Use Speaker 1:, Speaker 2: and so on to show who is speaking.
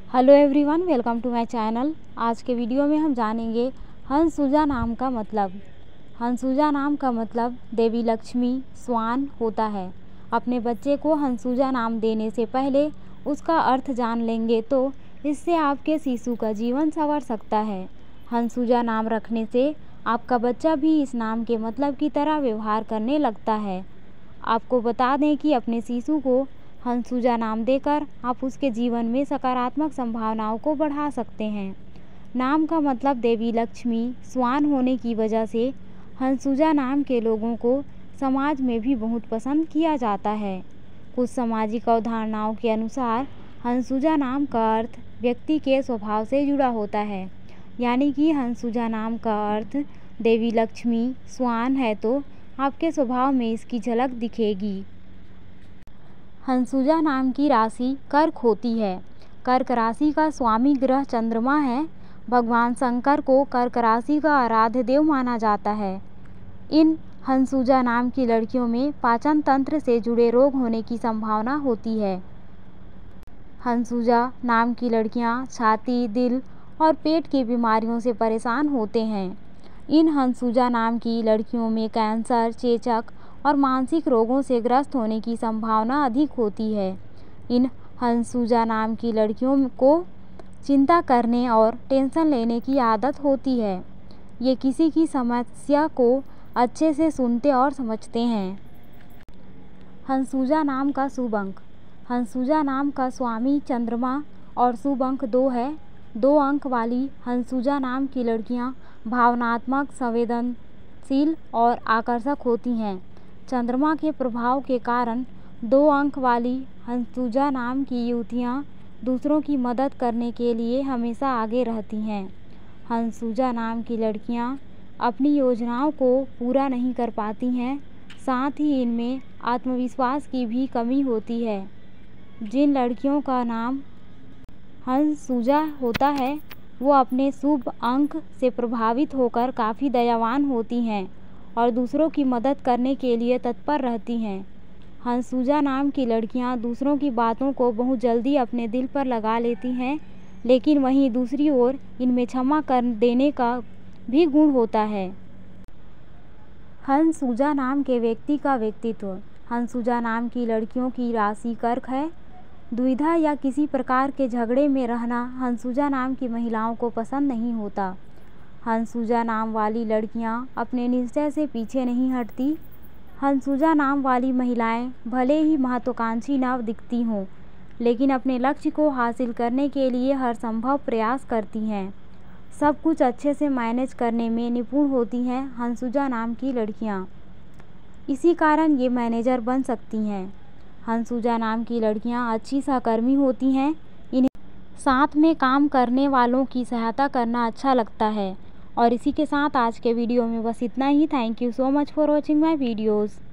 Speaker 1: Hello everyone, welcome to my channel. आज के video में हम जानेंगे हंसुजा नाम का मतलब। हंसुजा नाम का मतलब देवी लक्ष्मी स्वान होता है। अपने बच्चे को हंसुजा नाम देने से पहले उसका अर्थ जान लेंगे तो इससे आपके शिशु का जीवन संवर सकता है। हंसुजा नाम रखने से आपका बच्चा भी इस नाम के मतलब की तरह व्यवहार करने लगता है। आपको बता दें कि अपने शिशु को हंसुजा नाम देकर आप उसके जीवन में सकारात्मक संभावनाओं को बढ़ा सकते हैं। नाम का मतलब देवी लक्ष्मी स्वान होने की वजह से हंसुजा नाम के लोगों को समाज में भी बहुत पसंद किया जाता है। कुछ सामाजिक अवधारणाओं के अनुसार हंसुजा नाम का अर्थ व्यक्ति के स्वभाव से जुड़ा होता है, यानी कि हंसुजा नाम का अर्थ देवी लक्ष्मी स्वान है तो आपके स्वभाव में इसकी झलक दिखेगी। हंसुजा नाम की राशि कर्क होती है। कर्क राशि का स्वामी ग्रह चंद्रमा है। भगवान शंकर को कर्क राशि का आराध्य देव माना जाता है। इन हंसुजा नाम की लड़कियों में पाचन तंत्र से जुड़े रोग होने की संभावना होती है। हंसुजा नाम की लड़कियां छाती, दिल और पेट की बीमारियों से परेशान होते हैं। इन हंसुजा नाम की लड़कियों में कैंसर, चेचक और मानसिक रोगों से ग्रस्त होने की संभावना अधिक होती है। इन हंसुजा नाम की लड़कियों को चिंता करने और टेंशन लेने की आदत होती है। ये किसी की समस्या को अच्छे से सुनते और समझते हैं। हंसुजा नाम का शुभ अंक। हंसुजा नाम का स्वामी चंद्रमा और शुभ अंक 2 है। 2 अंक वाली हंसुजा नाम की लड़कियां भावनात्मक, संवेदनशील और आकर्षक होती हैं। चंद्रमा के प्रभाव के कारण 2 अंक वाली हंसुजा नाम की युवतियाँ दूसरों की मदद करने के लिए हमेशा आगे रहती हैं। हंसुजा नाम की लड़कियाँ अपनी योजनाओं को पूरा नहीं कर पाती हैं, साथ ही इनमें आत्मविश्वास की भी कमी होती है। जिन लड़कियों का नाम हंसुजा होता है वो अपने शुभ अंक से प्रभावित होकर काफ़ी दयावान होती हैं और दूसरों की मदद करने के लिए तत्पर रहती हैं। हंसुजा नाम की लड़कियां दूसरों की बातों को बहुत जल्दी अपने दिल पर लगा लेती हैं, लेकिन वहीं दूसरी ओर इनमें क्षमा कर देने का भी गुण होता है। हंसुजा नाम के व्यक्ति का व्यक्तित्व। हंसुजा नाम की लड़कियों की राशि कर्क है। दुविधा या किसी प्रकार के झगड़े में रहना हंसुजा नाम की महिलाओं को पसंद नहीं होता। हंसुजा नाम वाली लड़कियां अपने निश्चय से पीछे नहीं हटती। हंसुजा नाम वाली महिलाएं भले ही महत्वाकांक्षी न दिखती हों, लेकिन अपने लक्ष्य को हासिल करने के लिए हर संभव प्रयास करती हैं। सब कुछ अच्छे से मैनेज करने में निपुण होती हैं हंसुजा नाम की लड़कियां। इसी कारण ये मैनेजर बन सकती हैं। हंसुजा नाम की लड़कियां अच्छी सहकर्मी होती हैं। इन्हें साथ में काम करने वालों की सहायता करना अच्छा लगता है। और इसी के साथ आज के वीडियो में बस इतना ही। Thank you so much for watching my videos.